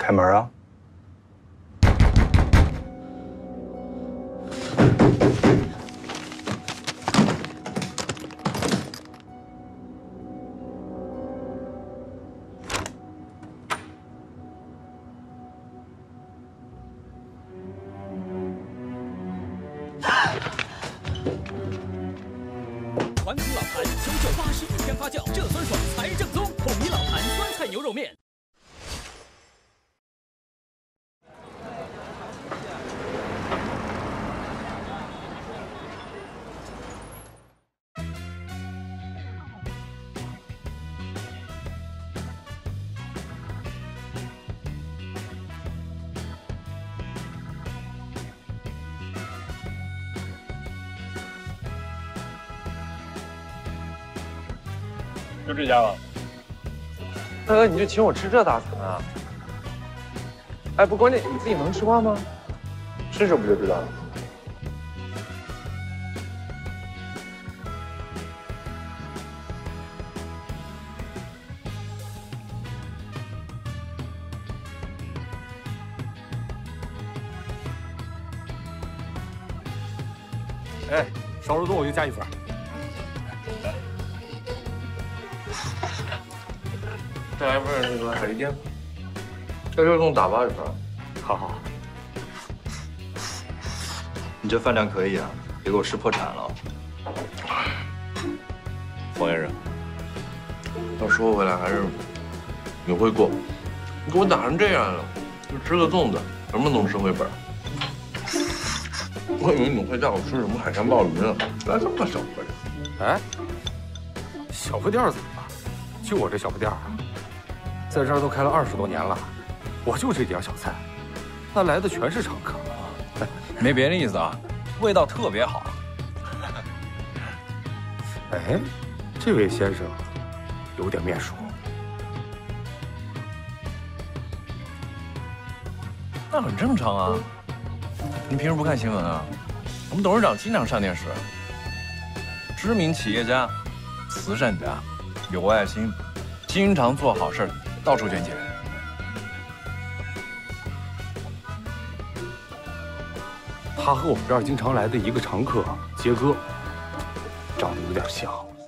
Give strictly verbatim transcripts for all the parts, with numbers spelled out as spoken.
开门啊！ 传统老坛修正八十五天发酵，这酸爽才正宗。统一老坛酸菜牛肉面。 就这家了。 大哥，你就请我吃这大餐啊？哎，不，关键你自己能吃惯吗？吃吃不就知道了。 哎，烧肉粽我就加一份。 再来一份那个海蛎煎，这肉粽打包一份。 好好。 你这饭量可以啊，别给我吃破产了。 冯先生，要说回来还是你会过，你给我打成这样了，就吃个粽子，什么能吃回本？我以为你会带我吃什么海鲜鲍鱼呢，原来这么小份。 哎，小饭店怎么了？就我这小饭店啊。 在这儿都开了二十多年了，我就这点小菜，那来的全是常客啊。 没别的意思啊，味道特别好。 哎，这位先生有点面熟， 那很正常啊。您平时不看新闻啊？我们董事长经常上电视。知名企业家、慈善家，有爱心，经常做好事。 到处捐钱。 他和我们这儿经常来的一个常客杰哥，长得有点像。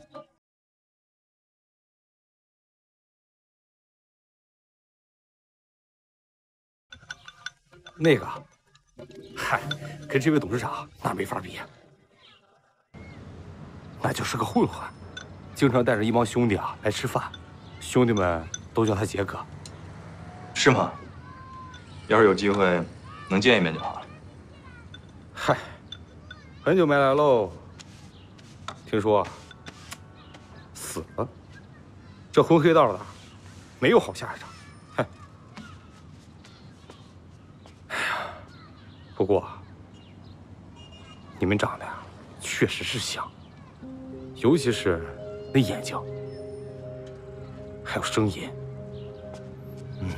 那个，嗨，跟这位董事长那没法比，那就是个混混，经常带着一帮兄弟啊来吃饭，兄弟们。 都叫他杰哥， 是吗？要是有机会，能见一面就好了。 嗨，很久没来喽。听说死了，这混黑道的没有好下场。嗨，哎呀，不过你们长得呀，确实是像，尤其是那眼睛，还有声音。 嗯，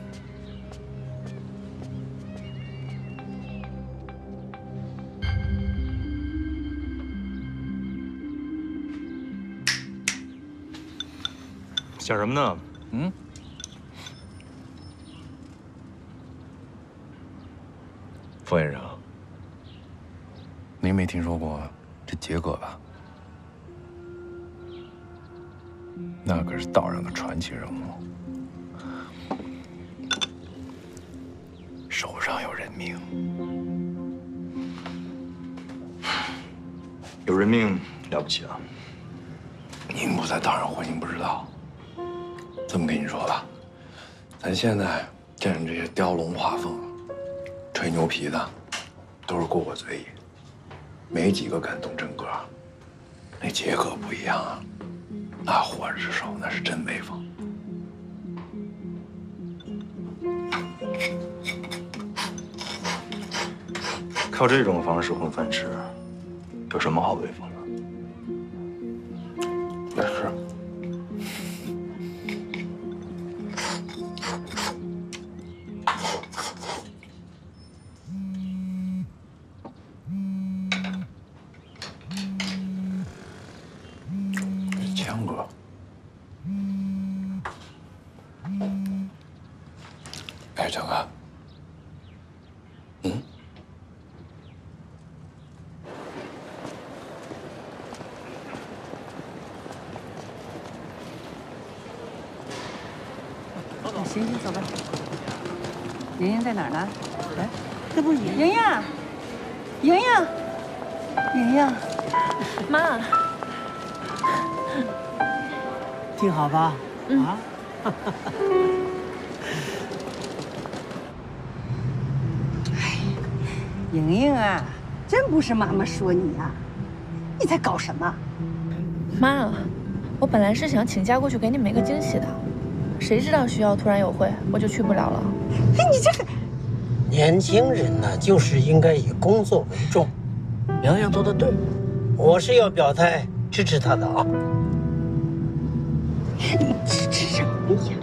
想什么呢？嗯，冯先生，您没听说过这杰哥吧？那可是道上的传奇人物。 手上有人命，有人命了不起啊！您不在道上混，您不知道。这么跟你说吧，咱现在见着这些雕龙画凤、吹牛皮的，都是过过嘴瘾，没几个敢动真格。那杰哥不一样啊，那火之手那是真威风。 靠这种方式混饭吃，有什么好威风的？也是。强哥，哎， 哎，成哥，嗯， 行行，走吧。莹莹在哪儿呢？来，这不是莹莹，莹莹，莹莹， 妈， 挺好吧？ 嗯、 啊。 哎，莹莹啊，真不是妈妈说你啊，你在搞什么？ 妈，我本来是想请假过去给你们一个惊喜的。 谁知道学校突然有会，我就去不了了。 哎，你这个年轻人呢，就是应该以工作为重。洋洋做的对，我是要表态支持他的啊。 你支持什么呀？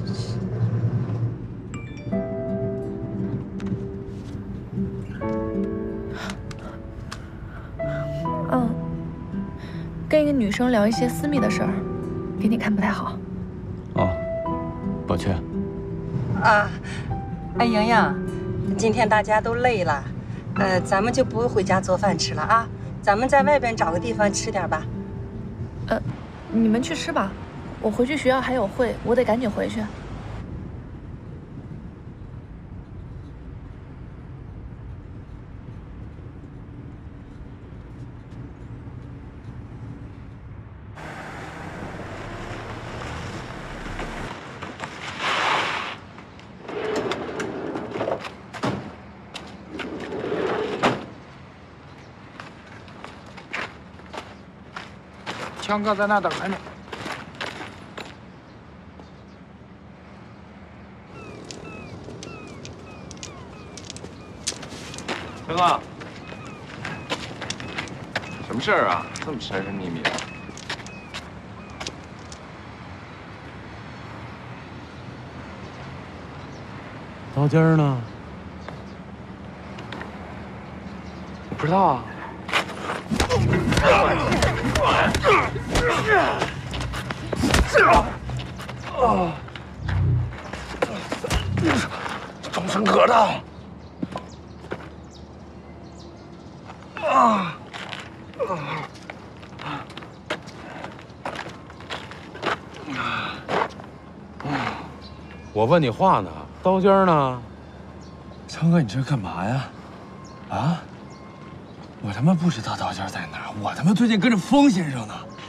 嗯，跟一个女生聊一些私密的事儿，给你看不太好。 哦。 抱歉， 啊，哎，莹莹，今天大家都累了，呃，咱们就不回家做饭吃了啊，咱们在外边找个地方吃点吧。 呃，你们去吃吧，我回去学校还有会，我得赶紧回去。 强哥在那等着呢。 强哥，什么事儿啊？这么神神秘秘的。 刀尖儿呢？ 我不知道啊。 啊！终身可当。啊！ 我问你话呢，刀尖儿呢？ 强哥，你这干嘛呀？啊？我他妈不知道刀尖在哪儿，我他妈最近跟着风先生呢。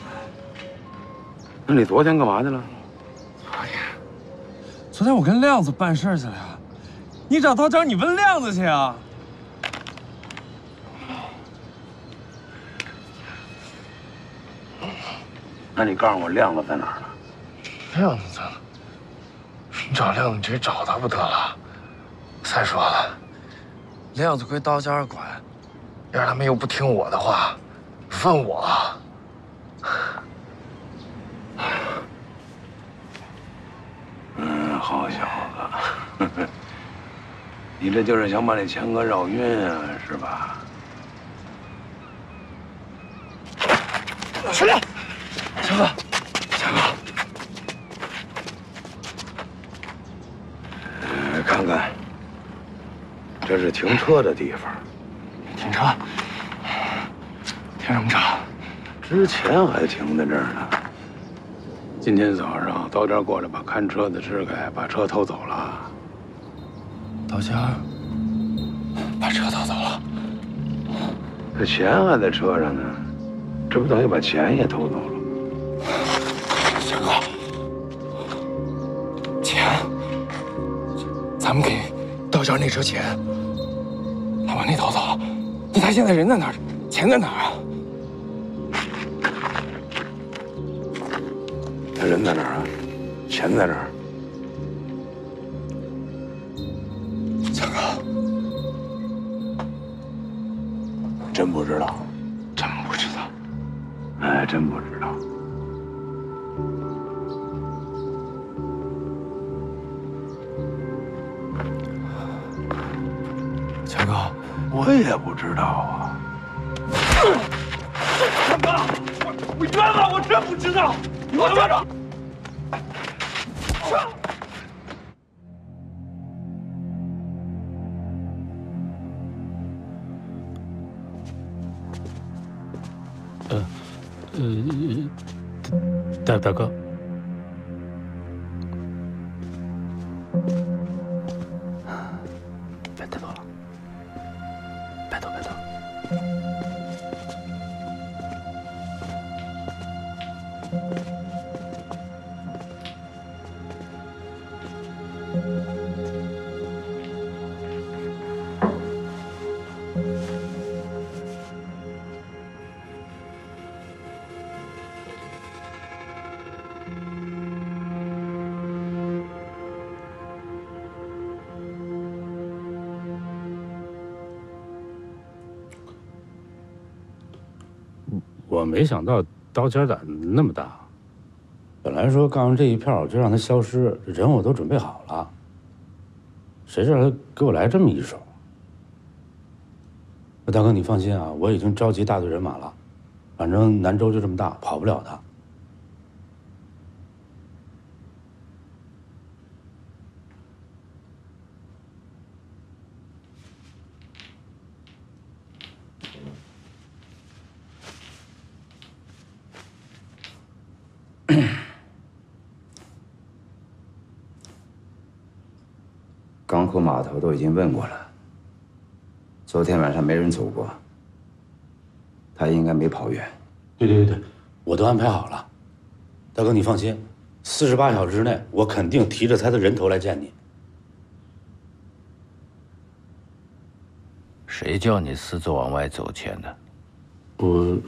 那你昨天干嘛去了？ 昨天，昨天我跟亮子办事去了呀。你找刀尖，你问亮子去啊。 那你告诉我亮子在哪儿呢？ 亮子在哪？你找亮子，你直接找他不得了？再说了，亮子归刀尖管，要是他们又不听我的话，问我。 嗯，好小子，你这就是想把那强哥绕晕啊，是吧？ 起来，强哥，强哥， 呃，看看，这是停车的地方。 停车？停什么车？ 之前还停在这儿呢。 今天早上，刀尖过来把看车的支开，把车偷走了。 刀尖把车偷走了， 这钱还在车上呢，这不等于把钱也偷走了？ 强哥，钱，咱们给刀尖那车钱，他把那偷走了，那他现在人在哪儿？钱在哪儿啊？ 他人在哪儿啊？钱在哪儿？ 强哥， 真不知道， 真不知道。 哎，真不知道。 强哥， 我也不知道啊。 强哥，我我冤枉，我真不知道。 我他妈！ 呃，大大哥，别太多了，拜托拜托。我没想到刀尖胆那么大。本来说干完这一票就让他消失，人我都准备好了，谁知道他给我来这么一手。大哥，你放心啊，我已经召集大队人马了，反正南州就这么大，跑不了他。 港口码头都已经问过了，昨天晚上没人走过，他应该没跑远。 对对对对，我都安排好了。大哥，你放心，四十八小时内我肯定提着他的人头来见你。 谁叫你私自往外走钱的？ 我。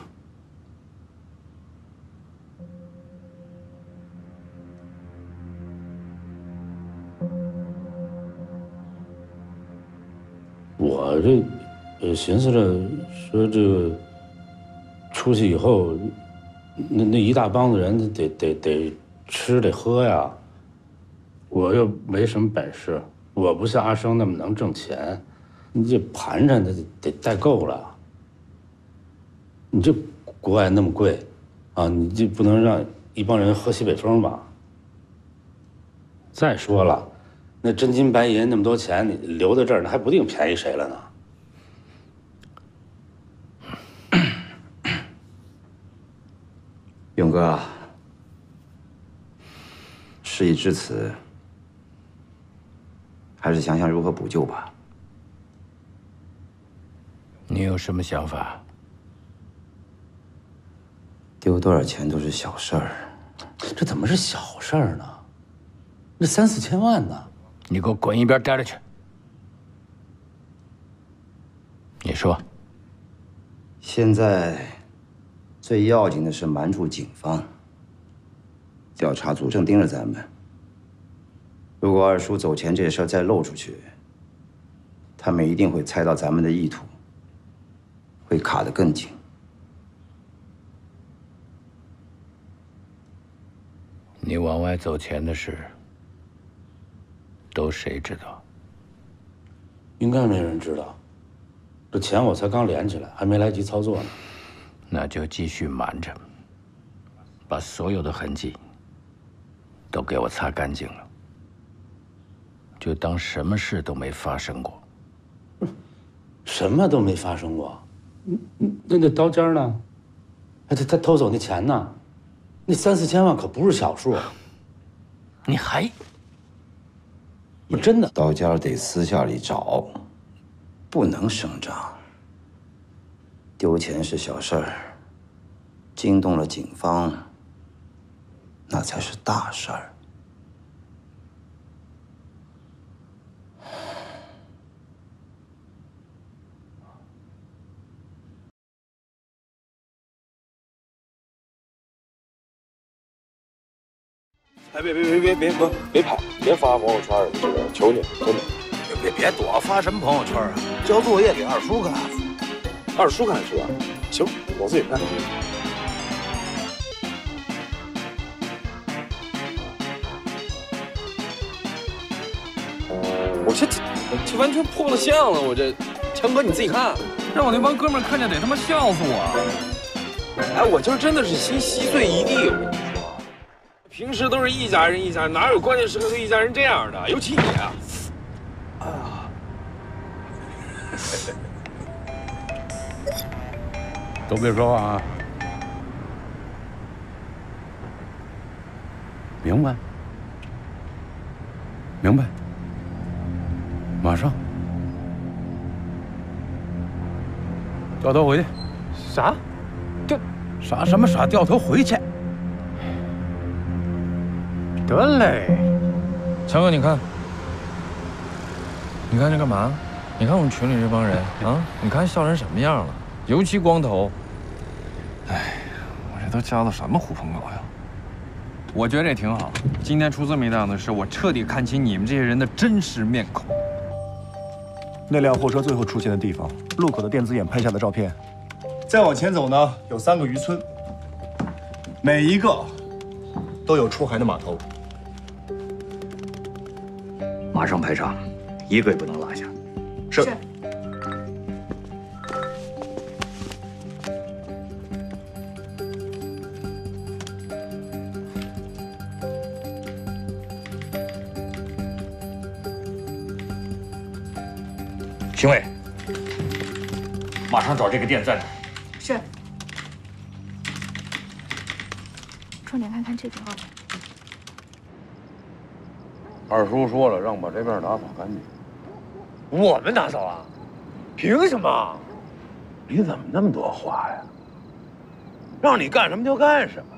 我这，呃，寻思着说这个出去以后，那那一大帮子人得得得吃得喝呀。我又没什么本事，我不像阿生那么能挣钱，你这盘缠的得得带够了。你这国外那么贵，啊，你这不能让一帮人喝西北风吧？再说了。那真金白银那么多钱，你留在这儿，那还不定便宜谁了呢？ 勇哥，事已至此，还是想想如何补救吧。 你有什么想法？ 丢多少钱都是小事儿， 这怎么是小事儿呢？那三四千万呢？ 你给我滚一边待着去！你说， 现在最要紧的是瞒住警方，调查组正盯着咱们。如果二叔走钱这事儿再漏出去，他们一定会猜到咱们的意图，会卡得更紧。 你往外走钱的事，都谁知道？ 应该没人知道。这钱我才刚连起来，还没来及操作呢。 那就继续瞒着，把所有的痕迹都给我擦干净了，就当什么事都没发生过。 什么都没发生过？那那刀尖呢？他他偷走那钱呢？那三四千万可不是小数。 你还？ 我真的。 刀尖得私下里找，不能声张。丢钱是小事儿，惊动了警方，那才是大事儿。 哎，别别别别别不别拍，别发朋友圈了，这个求你，真的。 别别躲，发什么朋友圈啊？交作业给二叔看。 二叔看是吧？行，我自己看。我这这完全破了相了，我这，强哥你自己看， 让我那帮哥们看见得他妈笑死我！ 哎，我今儿真的是心稀碎一地，我跟你说，平时都是一家人一家人，哪有关键时刻对一家人这样的？尤其你啊！哎呀， 都别说话啊！ 明白，明白，马上掉头回去。 啥？掉啥什么啥？掉头回去。 得嘞， 强哥，你看，你看这干嘛？你看我们群里这帮人啊，你看笑成什么样了？尤其光头。哎，我这都交的什么狐朋狗友？我觉得这挺好。今天出这么一档子事，我彻底看清你们这些人的真实面孔。 那辆货车最后出现的地方，路口的电子眼拍下的照片。再往前走呢，有三个渔村，每一个都有出海的码头。 马上排查，一个也不能落下。 是。 是。 评委，马上找这个店在哪？ 是。重点看看这个啊。 二叔说了，让把这边打扫干净。 我们打扫啊？凭什么？ 你怎么那么多话呀？让你干什么就干什么。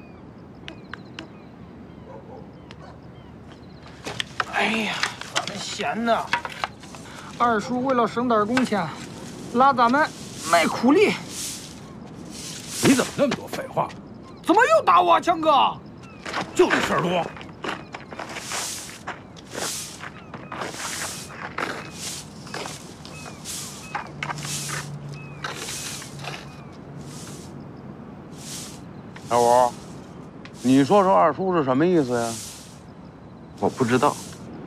哎呀，咱们闲的。二叔为了省点工钱，拉咱们卖苦力。 你怎么那么多废话？ 怎么又打我，强哥？ 就你事儿多。 小五，你说说二叔是什么意思呀？ 我不知道。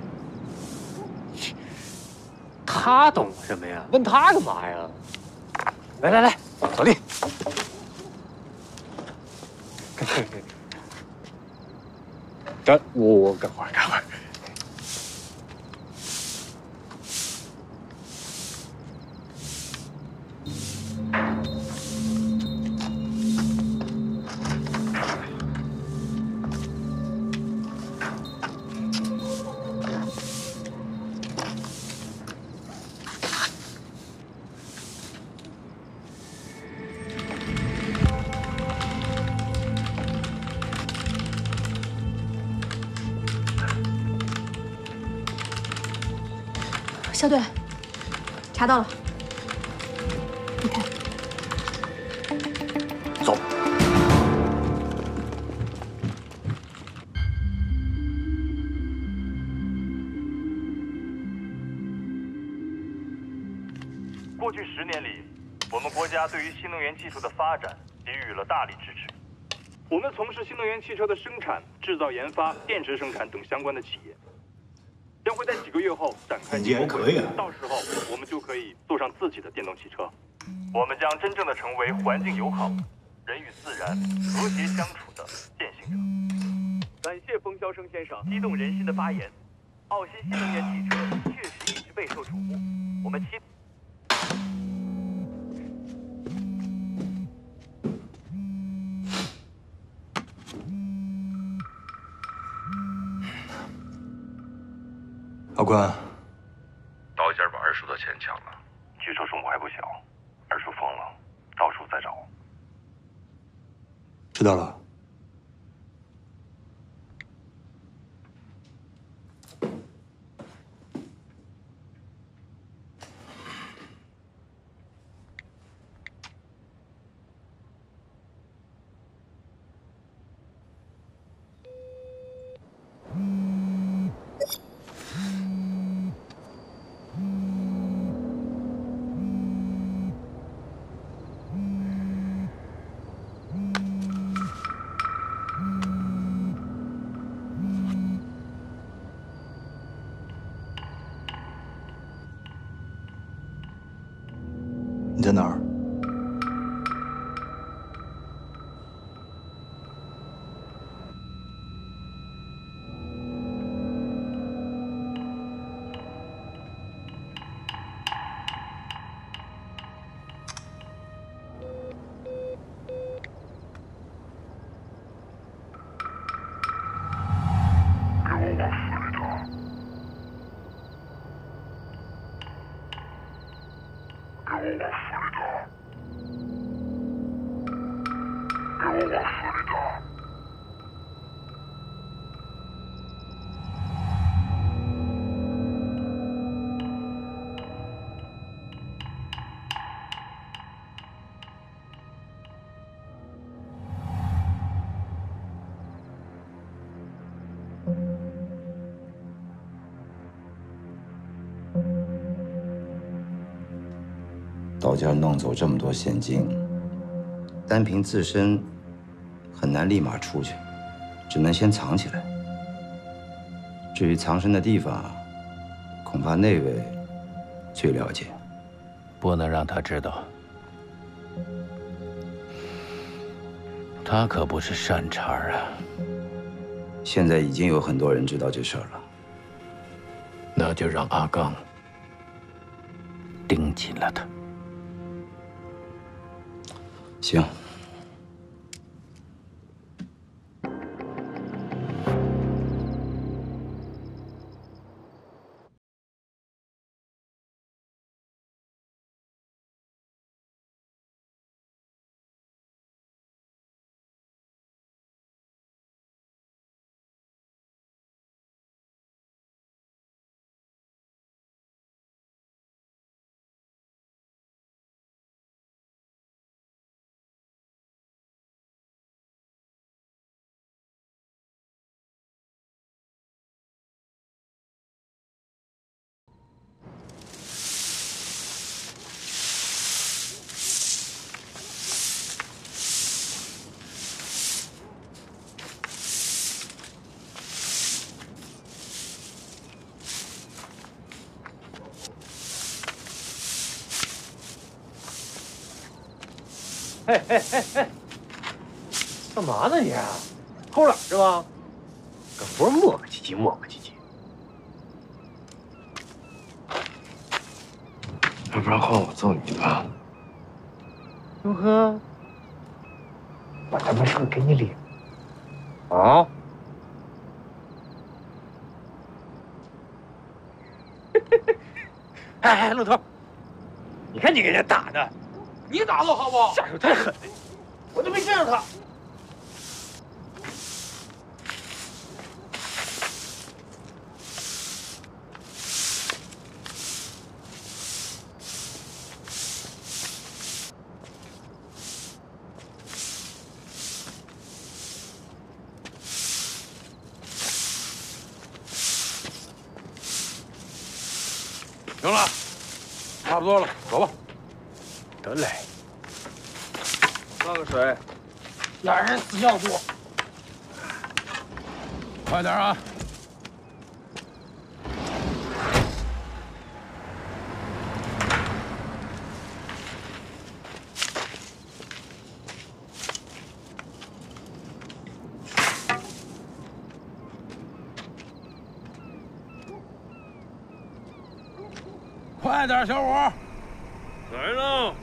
他懂什么呀？问他干嘛呀？来来来，扫地。干我我干活干活。 校对，查到了。你看， 走。 过去十年里，我们国家对于新能源技术的发展给予了大力支持。我们从事新能源汽车的生产、制造、研发、电池生产等相关的企业。将会在几个月后展开你还可以啊！ 到时候我们就可以坐上自己的电动汽车，我们将真正的成为环境友好、人与自然和谐相处的践行者。感谢冯霄生先生激动人心的发言。澳新新能源汽车确实一直备受瞩目，我们期。 阿官， 刀尖把二叔的钱抢了。 据说数目还不小，二叔疯了，到处在找。 知道了。你在哪儿？ 道家弄走这么多现金，单凭自身很难立马出去，只能先藏起来。至于藏身的地方，恐怕那位最了解。 不能让他知道，他可不是善茬啊。 现在已经有很多人知道这事儿了， 那就让阿刚盯紧了他。 行。 嘿嘿嘿嘿，干嘛呢你？偷懒是吧？搁活磨磨唧唧磨磨唧唧。 要不然换我揍你吧。 哟呵，我他妈是不是给你脸？啊？哎哎，老头，你看你给人家打的。 你打我好不好？ 下手太狠了， 我都没见着他。 行了，差不多了，走吧。 得嘞， 喝个水。 俩人死要多， 快点啊！快点，小伙！来了。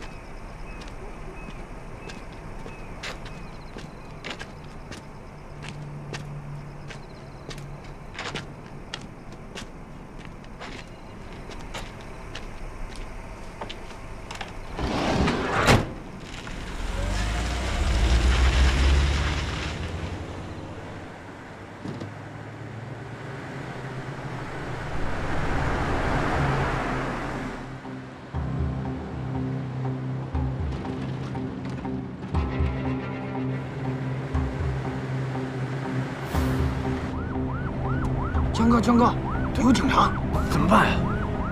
江哥，江哥，这有警察， 怎么办呀？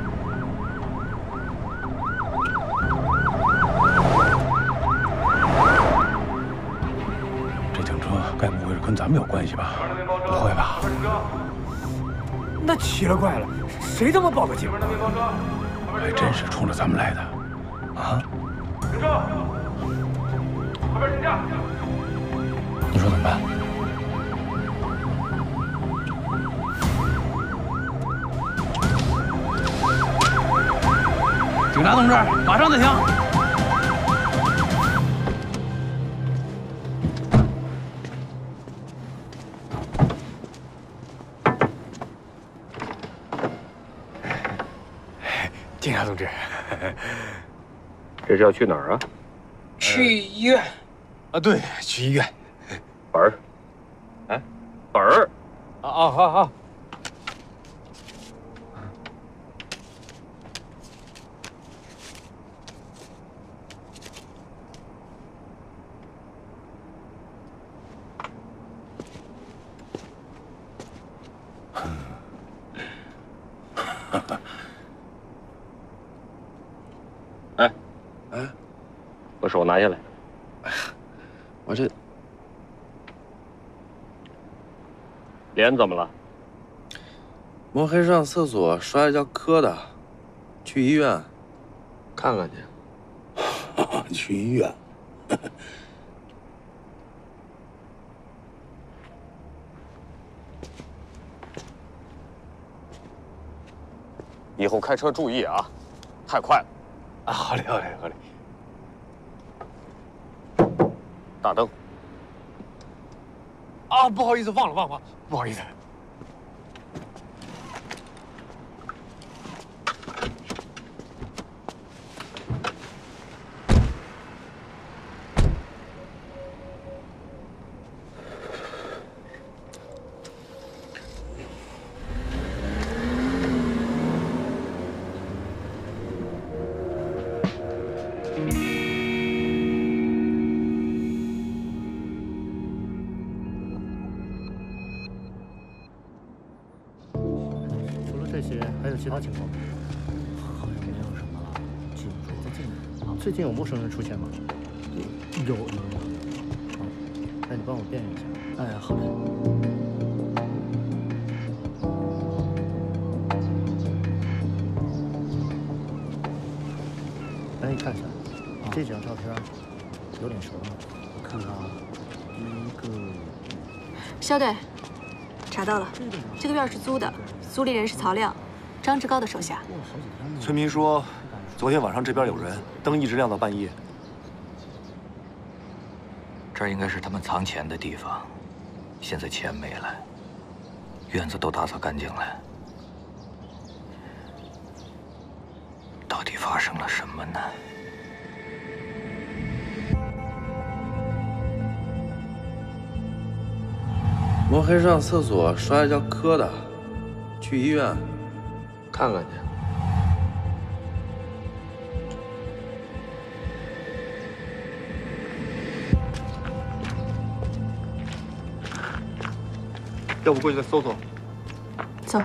这警车该不会是跟咱们有关系吧？不会吧？ 那奇了怪了，谁他妈报个警啊？ 还真是冲着咱们来的，啊？ 停车！后边停下！ 你说怎么办？警察同志，马上暂停！ 警察同志， 这是要去哪儿啊？ 去医院。 啊，对，去医院。 本儿，哎，本儿。 啊啊好好。 哎， 哎， 把手拿下来。 我这脸怎么了？ 摸黑上厕所摔一跤磕的，去医院看看去。 去医院。 以后开车注意啊，太快了。 啊，好嘞，好嘞，好嘞。 大灯。 啊，不好意思，忘了，忘了，不好意思。 这些还有其他情况吗？好像没有什么了。进入再进入。最近有陌生人出现吗？有有有。好，那你帮我辨认一下。哎，好嘞。来，你看一下，这几张照片有点熟吗？我看看啊，第一个。 肖队，查到了，这个院是租的。 租赁人是曹亮，张志高的手下。 村民说，昨天晚上这边有人，灯一直亮到半夜。 这儿应该是他们藏钱的地方，现在钱没了，院子都打扫干净了。到底发生了什么呢？ 摸黑上厕所摔一跤磕的。 去医院看看去。 要不过去再搜搜？ 走。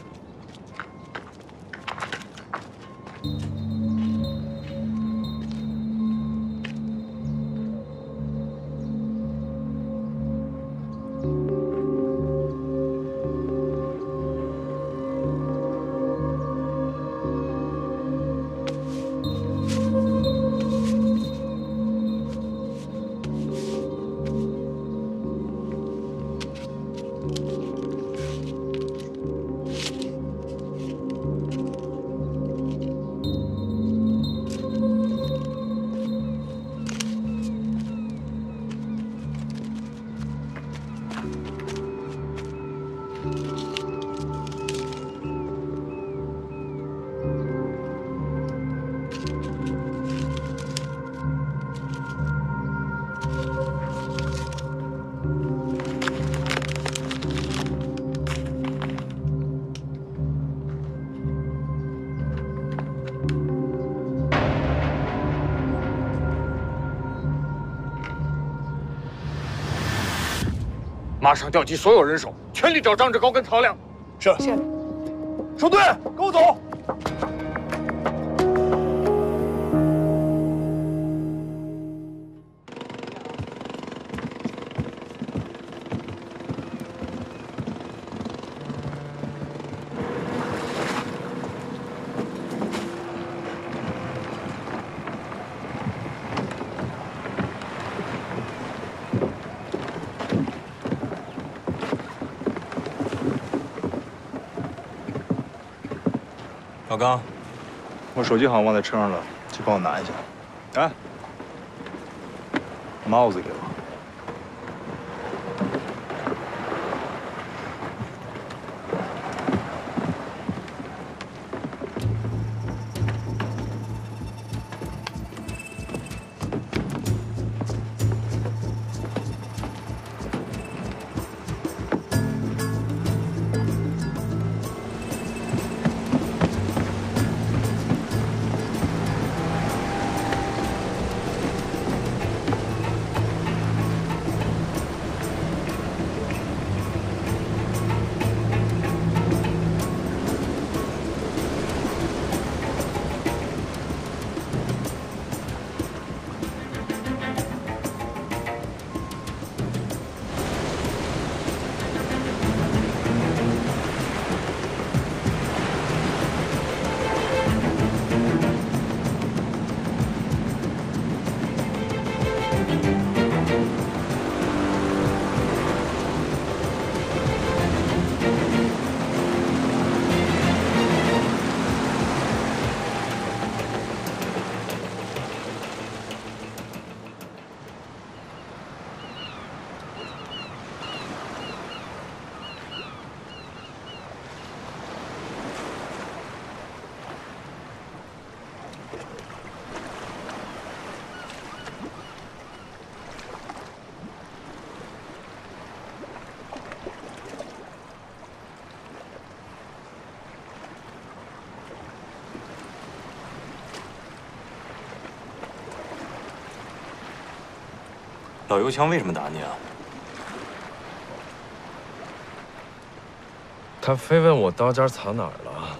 马上调集所有人手，全力找张志高跟曹亮。 是。 是。 收队，跟我走。 老刚，我手机好像忘在车上了，去帮我拿一下。哎，帽子给我。 老油枪为什么打你啊？ 他非问我刀尖藏哪儿了，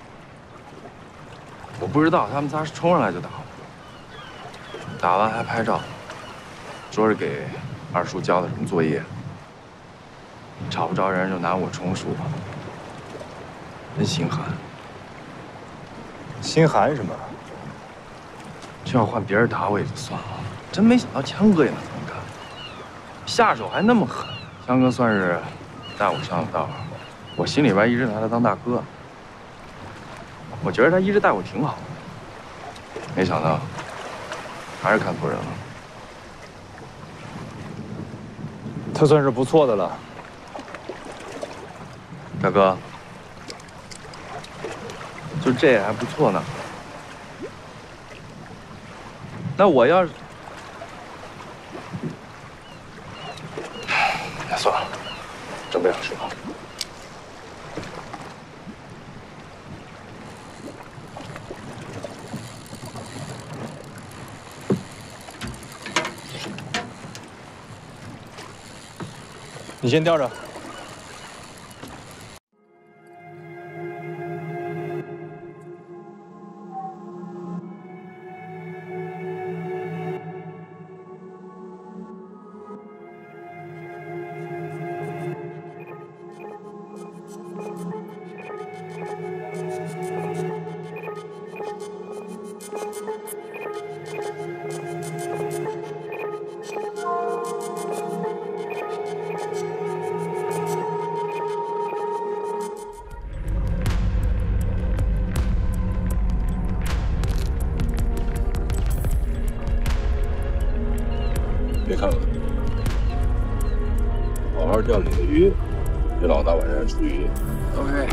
我不知道，他们仨是冲上来就打我，打完还拍照，说是给二叔交的什么作业，找不着人就拿我充数，真心寒。 心寒什么？ 这要换别人打我也就算了，真没想到强哥也能这么干，下手还那么狠。强哥算是带我上了道，我心里边一直拿他当大哥，我觉得他一直待我挺好，没想到还是看错人了。 他算是不错的了， 大哥，就这也还不错呢。那我要是……哎，算了，真不想说。 你先吊着。 别看了，好好钓你的鱼，别老大晚上出鱼。OK。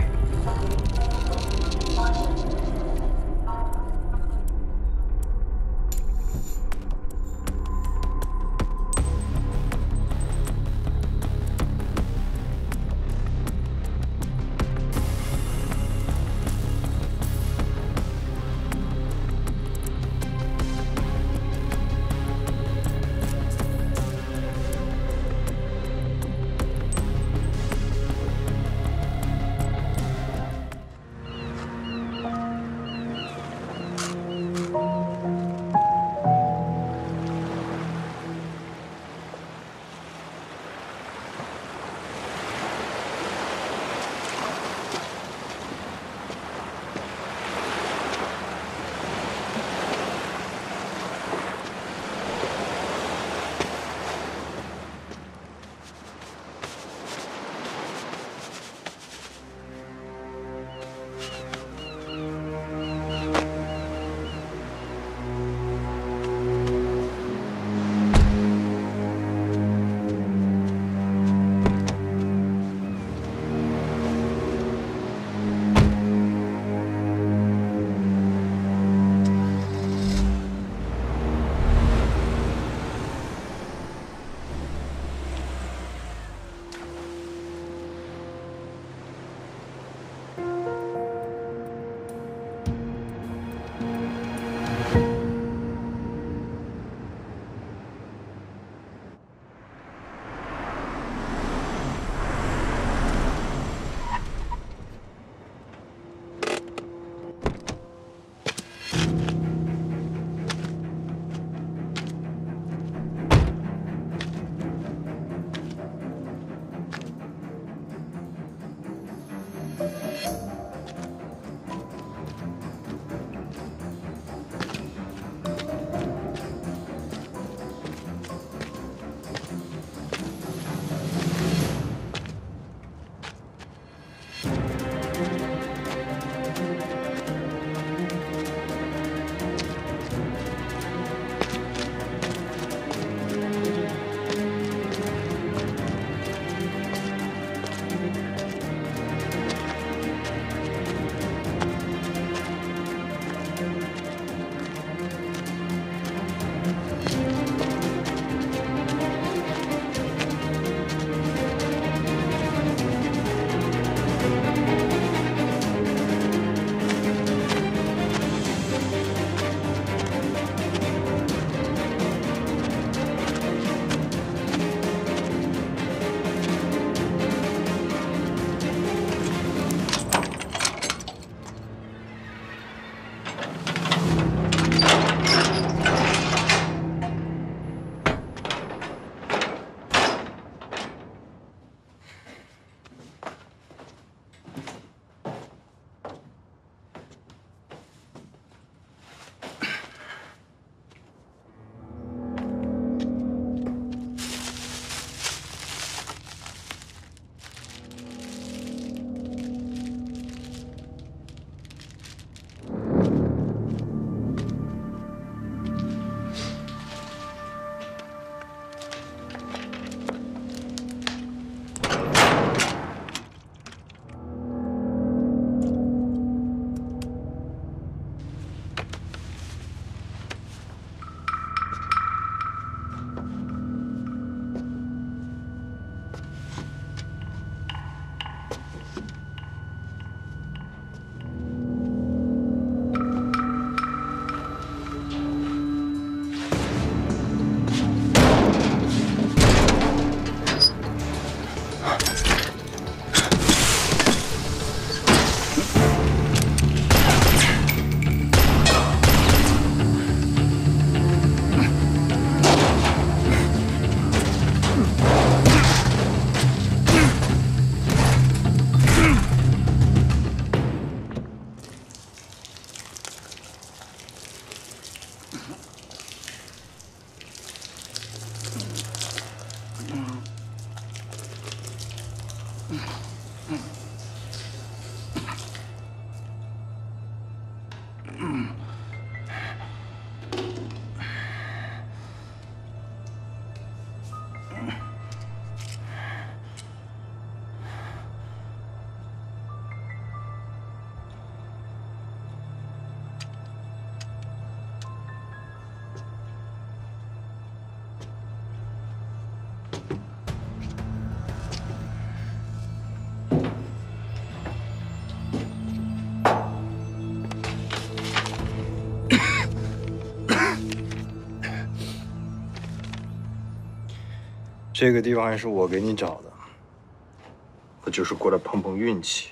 这个地方还是我给你找的，我就是过来碰碰运气。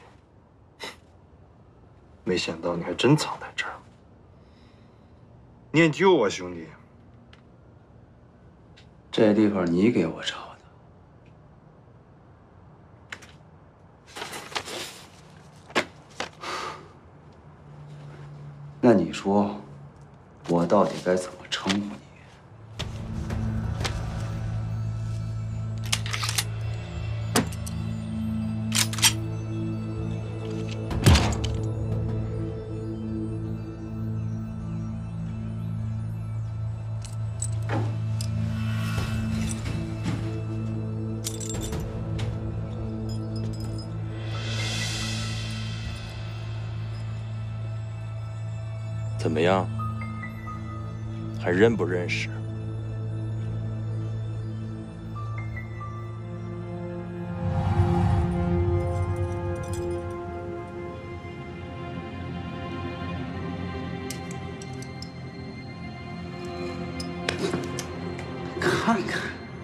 没想到你还真藏在这儿，念旧啊，兄弟。 这地方你给我找的，那你说，我到底该怎么称呼你？ 怎么样？还认不认识？ 看看。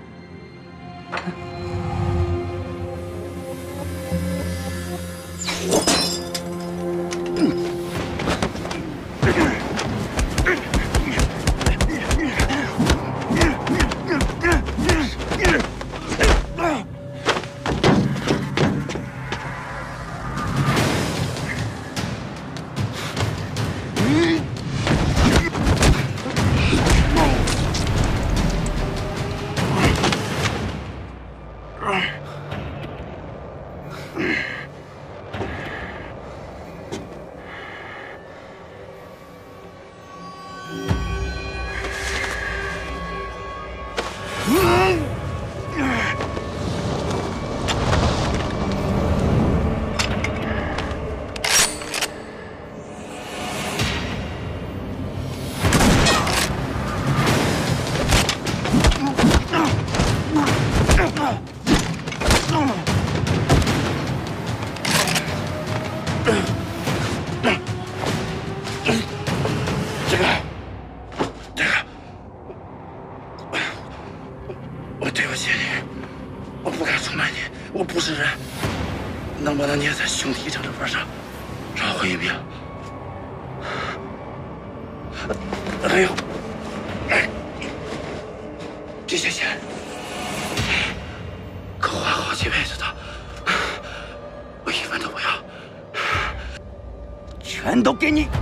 全都给你！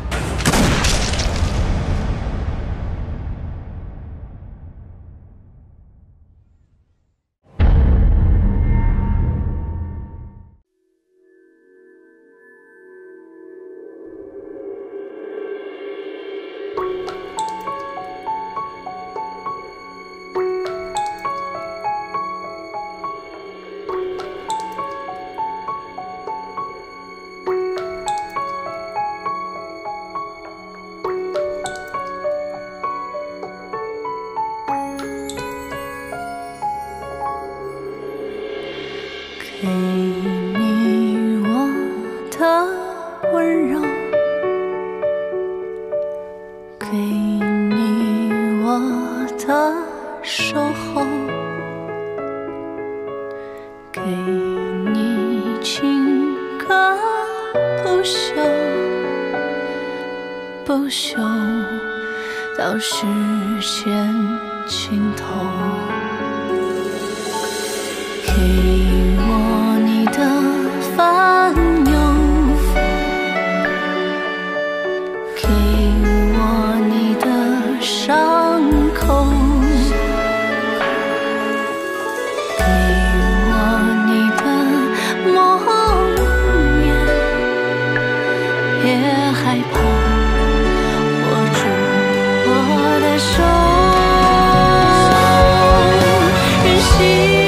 给你我的温柔，给你我的守候，给你情歌不朽，不朽到世间尽头。 给我你的烦忧，给我你的伤口，给我你的梦魇，别害怕，握住我的手，任性。